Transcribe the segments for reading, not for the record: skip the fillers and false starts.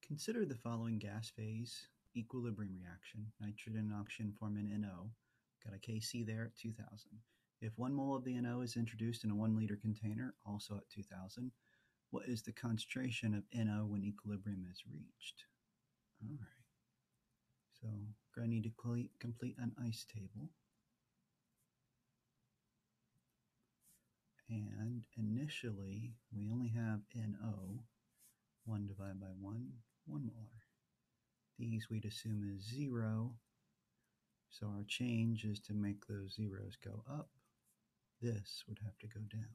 Consider the following gas phase equilibrium reaction. Nitrogen and oxygen form an NO. Got a Kc there at 2000. If 1 mole of the NO is introduced in a 1 liter container, also at 2000, what is the concentration of NO when equilibrium is reached? All right. So we're going to need to complete an ice table. And initially, we only have NO, 1 divided by 1, 1 molar. These we'd assume is 0, so our change is to make those zeros go up. This would have to go down.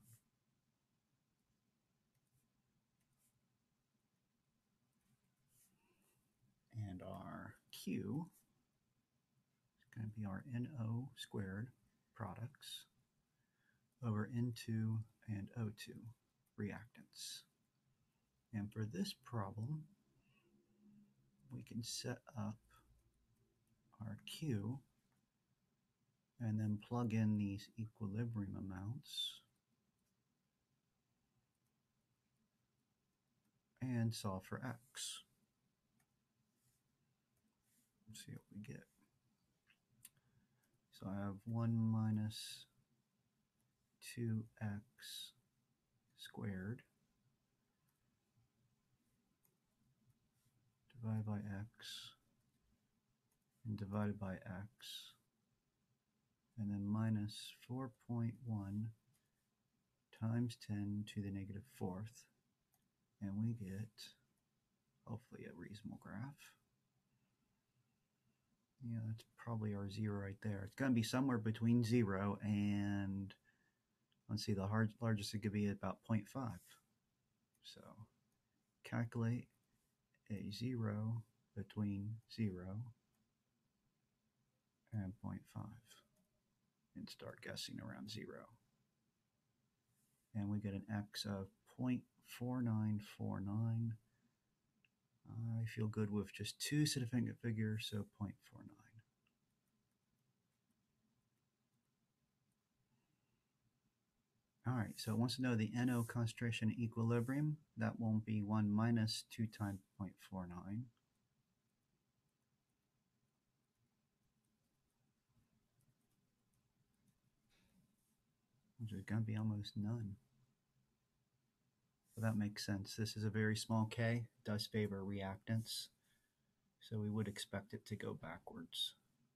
And our Q is going to be our NO squared products over N2 and O2 reactants. And for this problem, we can set up our Q and then plug in these equilibrium amounts and solve for X. Let's see what we get. So I have 1 minus 2x squared divided by x and divided by x, and then minus 4.1 times 10 to the negative fourth, and we get hopefully a reasonable graph. Yeah, that's probably our 0 right there. It's going to be somewhere between 0 and, let's see, the largest it could be about 0.5. So calculate a 0 between 0 and 0.5 and start guessing around 0. And we get an x of 0.4949. I feel good with just 2 significant figures, so 0.49. All right, so it wants to know the NO concentration equilibrium. That won't be 1 minus 2 times 0.49. Which is going to be almost none. So that makes sense. This is a very small K, does favor reactants, so we would expect it to go backwards.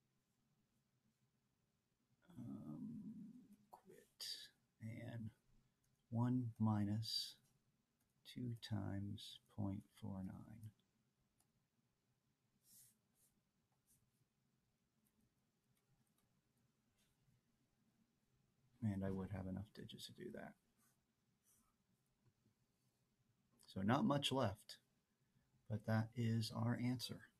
Quit. And 1 minus 2 times 0.49. And I would have enough digits to do that. So not much left, but that is our answer.